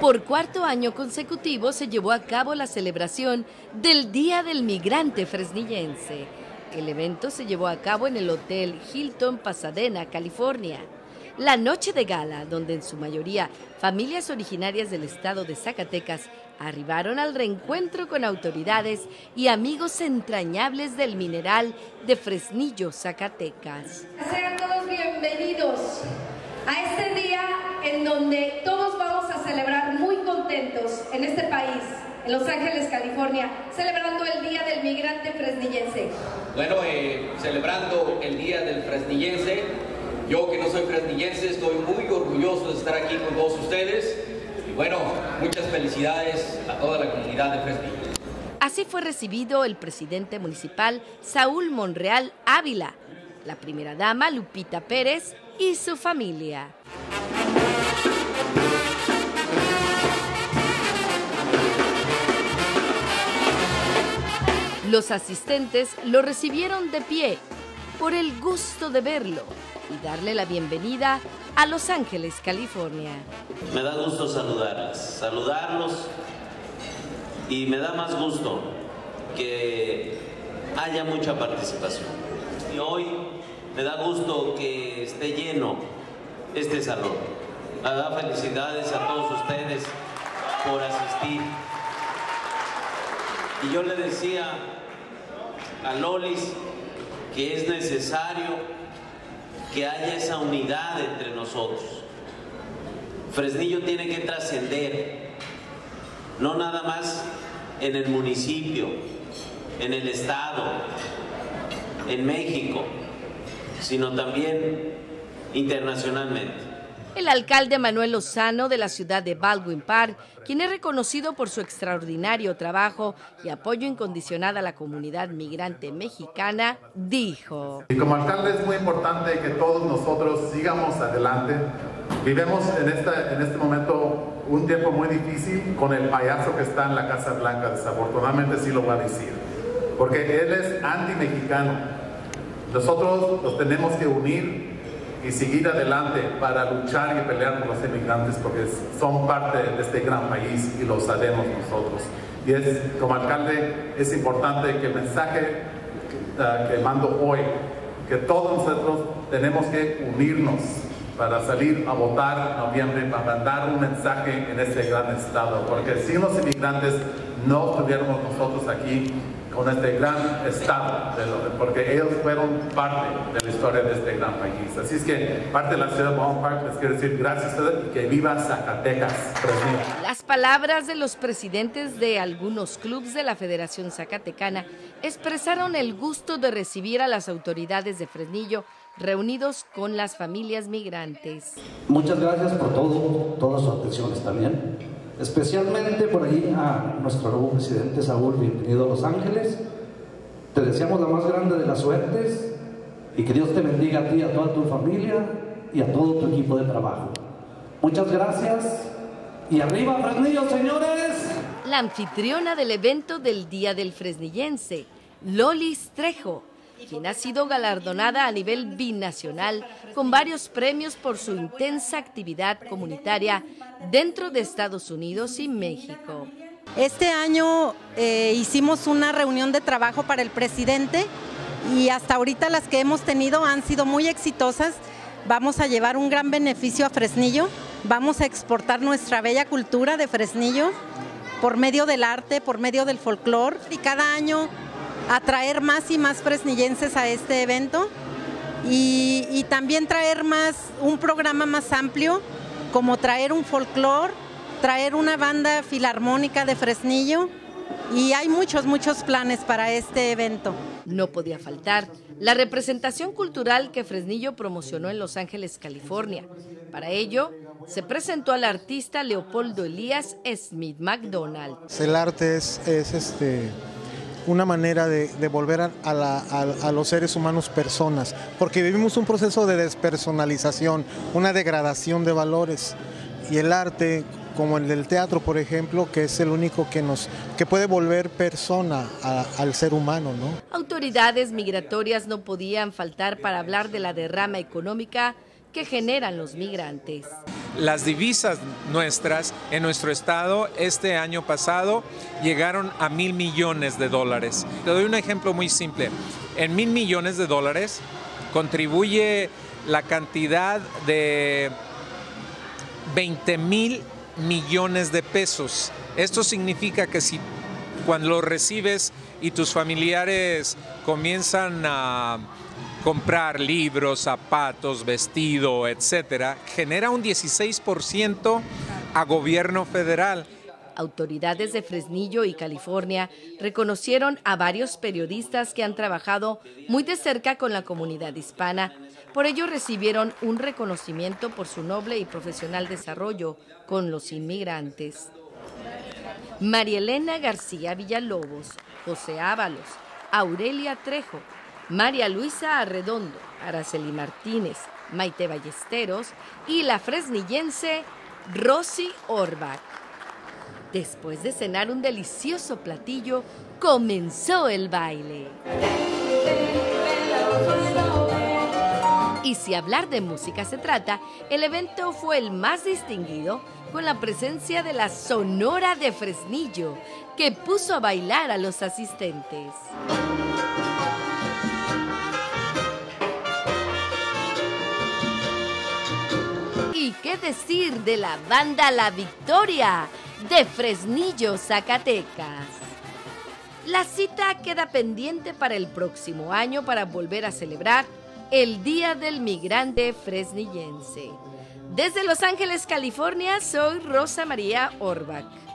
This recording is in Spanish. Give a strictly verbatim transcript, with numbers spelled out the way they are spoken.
Por cuarto año consecutivo se llevó a cabo la celebración del Día del Migrante Fresnillense. El evento se llevó a cabo en el Hotel Hilton Pasadena, California. La noche de gala, donde en su mayoría familias originarias del estado de Zacatecas arribaron al reencuentro con autoridades y amigos entrañables del mineral de Fresnillo, Zacatecas. Sean todos bienvenidos a este día en donde todos vamos a celebrar muy contentos en este país, en Los Ángeles, California, celebrando el Día del Migrante Fresnillense. Bueno, eh, celebrando el Día del Fresnillense, yo que no soy fresnillense estoy muy orgulloso de estar aquí con todos ustedes y bueno, muchas felicidades a toda la comunidad de Fresnillo. Así fue recibido el presidente municipal Saúl Monreal Ávila, la primera dama Lupita Pérez y su familia. Los asistentes lo recibieron de pie por el gusto de verlo y darle la bienvenida a Los Ángeles, California. Me da gusto saludarlas, saludarlos y me da más gusto que haya mucha participación. Y hoy me da gusto que esté lleno este salón. Me da felicidades a todos ustedes por asistir. Y yo le decía a Lolis que es necesario que haya esa unidad entre nosotros. Fresnillo tiene que trascender, no nada más en el municipio, en el estado, en México, sino también internacionalmente. El alcalde Manuel Lozano de la ciudad de Baldwin Park, quien es reconocido por su extraordinario trabajo y apoyo incondicional a la comunidad migrante mexicana, dijo: Y como alcalde es muy importante que todos nosotros sigamos adelante. Vivimos en, esta, en este momento un tiempo muy difícil con el payaso que está en la Casa Blanca, desafortunadamente sí lo voy a decir, porque él es anti-mexicano. Nosotros los tenemos que unir y seguir adelante para luchar y pelear por los inmigrantes, porque son parte de este gran país y lo sabemos nosotros. Y es, como alcalde es importante que el mensaje que, uh, que mando hoy, que todos nosotros tenemos que unirnos para salir a votar en noviembre, para mandar un mensaje en este gran estado, porque sin los inmigrantes no estuviéramos nosotros aquí con este gran estado, porque ellos fueron parte de la historia de este gran país. Así es que parte de la ciudad de Baldwin Park les quiero decir gracias a ustedes y que viva Zacatecas. Fresnillo. Las palabras de los presidentes de algunos clubes de la Federación Zacatecana expresaron el gusto de recibir a las autoridades de Fresnillo reunidos con las familias migrantes. Muchas gracias por todo, todas sus atenciones también. Especialmente por ahí a nuestro nuevo presidente Saúl, bienvenido a Los Ángeles. Te deseamos la más grande de las suertes y que Dios te bendiga a ti, a toda tu familia y a todo tu equipo de trabajo. Muchas gracias y arriba Fresnillo, señores. La anfitriona del evento del Día del Fresnillense, Lolis Trejo, quien ha sido galardonada a nivel binacional con varios premios por su intensa actividad comunitaria dentro de Estados Unidos y México. Este año eh, hicimos una reunión de trabajo para el presidente y hasta ahorita las que hemos tenido han sido muy exitosas. Vamos a llevar un gran beneficio a Fresnillo, vamos a exportar nuestra bella cultura de Fresnillo por medio del arte, por medio del folclore, y cada año atraer más y más fresnillenses a este evento y, y también traer más, un programa más amplio, como traer un folclore, traer una banda filarmónica de Fresnillo, y hay muchos, muchos planes para este evento. No podía faltar la representación cultural que Fresnillo promocionó en Los Ángeles, California. Para ello, se presentó al artista Leopoldo Elías Smith McDonald. El arte es, es este... una manera de, de volver a, a, la, a, a los seres humanos personas, porque vivimos un proceso de despersonalización, una degradación de valores, y el arte, como el del teatro, por ejemplo, que es el único que nos que puede volver persona a, al ser humano, ¿no? Autoridades migratorias no podían faltar para hablar de la derrama económica que generan los migrantes. Las divisas nuestras en nuestro estado este año pasado llegaron a mil millones de dólares. Te doy un ejemplo muy simple. En mil millones de dólares contribuye la cantidad de veinte mil millones de pesos. Esto significa que si cuando lo recibes y tus familiares comienzan a comprar libros, zapatos, vestido, etcétera, genera un dieciséis por ciento a gobierno federal. Autoridades de Fresnillo y California reconocieron a varios periodistas que han trabajado muy de cerca con la comunidad hispana. Por ello recibieron un reconocimiento por su noble y profesional desarrollo con los inmigrantes. María Elena García Villalobos, José Ábalos, Aurelia Trejo, María Luisa Arredondo, Araceli Martínez, Maite Ballesteros y la fresnillense Rosy Orbach. Después de cenar un delicioso platillo, comenzó el baile. Y si hablar de música se trata, el evento fue el más distinguido con la presencia de la Sonora de Fresnillo, que puso a bailar a los asistentes. ¿Y qué decir de la banda La Victoria de Fresnillo, Zacatecas? La cita queda pendiente para el próximo año para volver a celebrar el Día del Migrante Fresnillense. Desde Los Ángeles, California, soy Rosa María Orbach.